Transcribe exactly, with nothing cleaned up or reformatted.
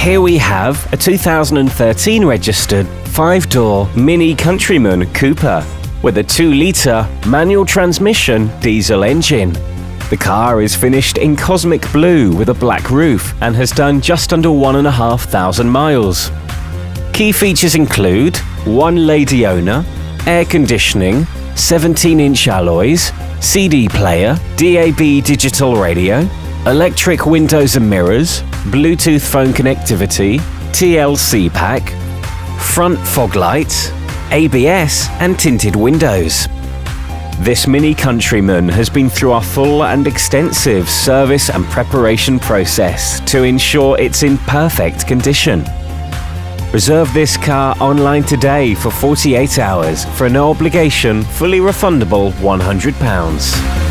Here we have a two thousand thirteen registered five-door Mini Countryman Cooper with a two litre manual transmission diesel engine. The car is finished in cosmic blue with a black roof and has done just under one and a half thousand miles. Key features include one lady owner, air conditioning, seventeen inch alloys, C D player, D A B digital radio, electric windows and mirrors, Bluetooth phone connectivity, T L C pack, front fog lights, A B S and tinted windows. This Mini Countryman has been through our full and extensive service and preparation process to ensure it's in perfect condition. Reserve this car online today for forty-eight hours for no obligation, fully refundable one hundred pounds.